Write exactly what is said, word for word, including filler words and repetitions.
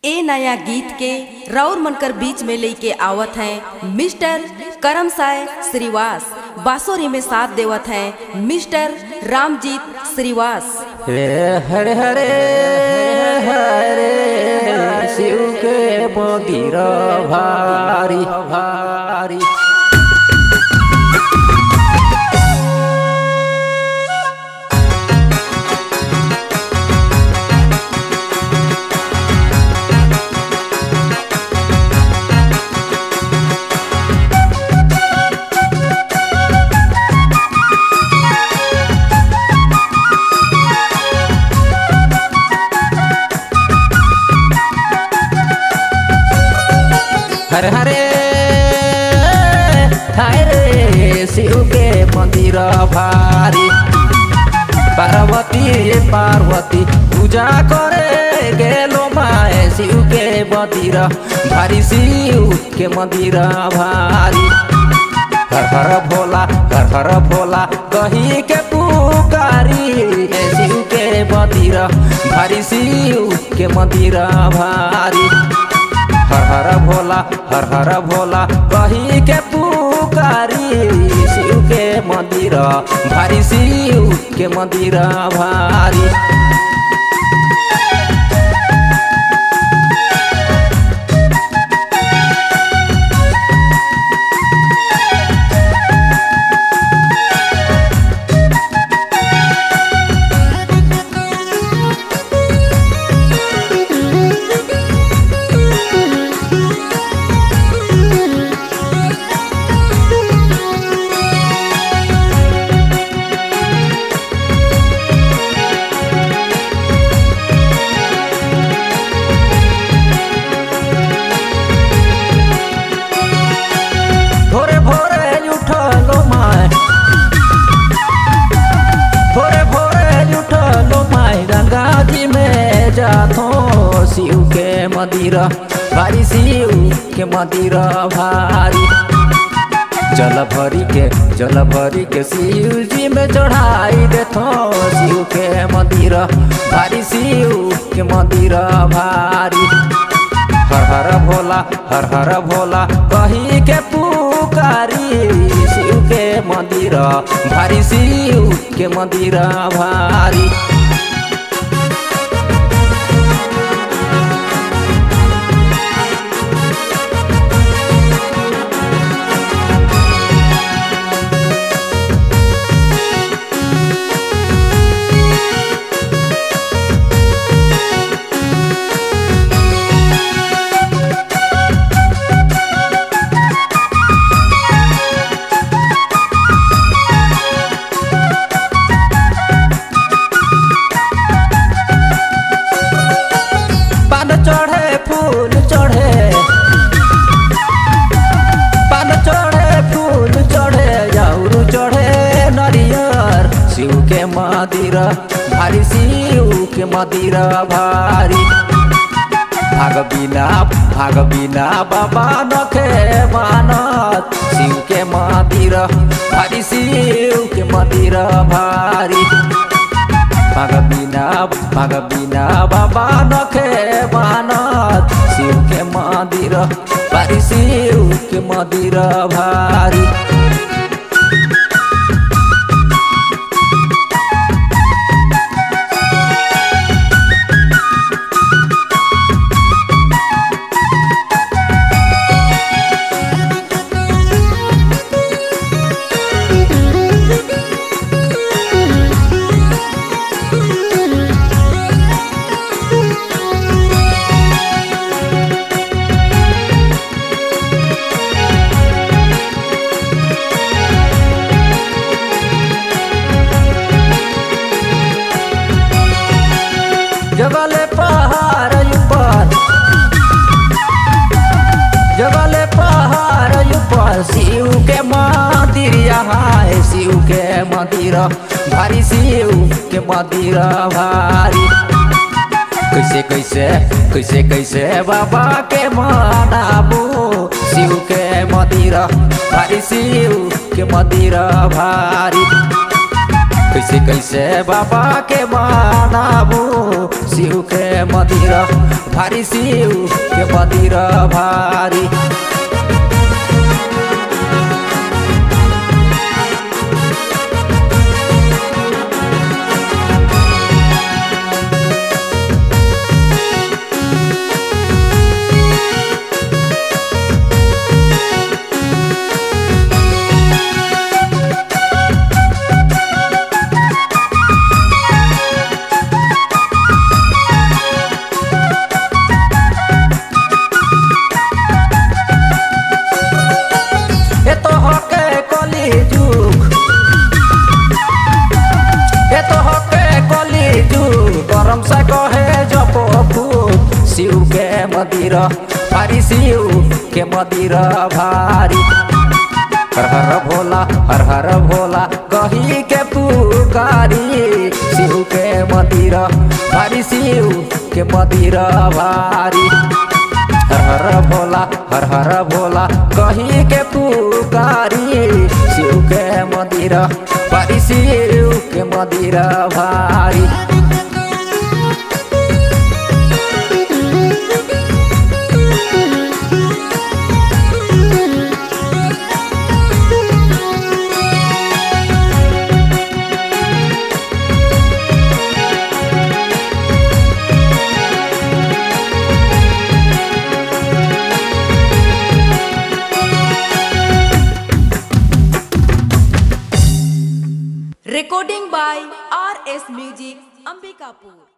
ए नया गीत के राउर मनकर बीच में लेके आवत हैं मिस्टर करम साय श्रीवास। बांसुरी में साथ देवत हैं मिस्टर रामजीत श्रीवास। हरे हरे हरे शिव के मंदिर भारी भारी। हरे हरे हाय रे शिव के मंदिर भारी। पार्वती पार्वती पूजा करे गेलो माए शिव के मंदिर भारी। शिव के मंदिर भारी। हर हर भोला हर हर भोला कही के पुकारी शिव के मंदिर भारी। शिव के मंदिर भारी। हर हर भोला हर हर भोला कही के पुकारी शिव के मंदिर भारी। शिव के मंदिर भारी। शिव के मंदिर भारी। शिव के मंदिर भारी। जल भरी के जल भरी के शिव जी में चढ़ाई देथो शिव के मंदिर भारी। शिव के मंदिर भारी। हर हर भोला हर हर भोला कही के पुकारी शिव के मंदिर भारी। शिव के मंदिर भारी। चढ़े फूल चढ़े पान चढ़े फूल चढ़े जाऊरू चढ़े नरियर शिव के मंदिर भारी। शिव के मंदिर भारी। भाग बिना भाग बिना बाबा नखे मानत शिव के मंदिर भारी। शिव के मंदिर भारी। भाग बिना भाग बिना बाबा नखे मानत शिव के मंदिर भारी। शिव के मंदिर भारी। जबले पहाड़ ऊपर जबले पहाड़ ऊपर शिव के मंदिर है। शिव के मंदिर भारी। शिव के मंदिर भारी। कैसे कैसे कैसे कैसे बाबा के मनाबू शिव के मंदिर भारी। शिव के मंदिर भारी। कैसे कैसे बाबा के मानाबू शिव के मंदिर भारी, शिव के मंदिर भारी। शिव के मंदिर भारी, शिव के मंदिर भारी। हर हर भोला हर हर भोला कही के पुकारी, शिव के मंदिर भारी, शिव के मंदिर भारी। हर हर भोला हर हर भोला कही के पुकारी, शिव के मंदिर भारी, शिव के मंदिर भारी। Recording by R S Music, Ambikapur।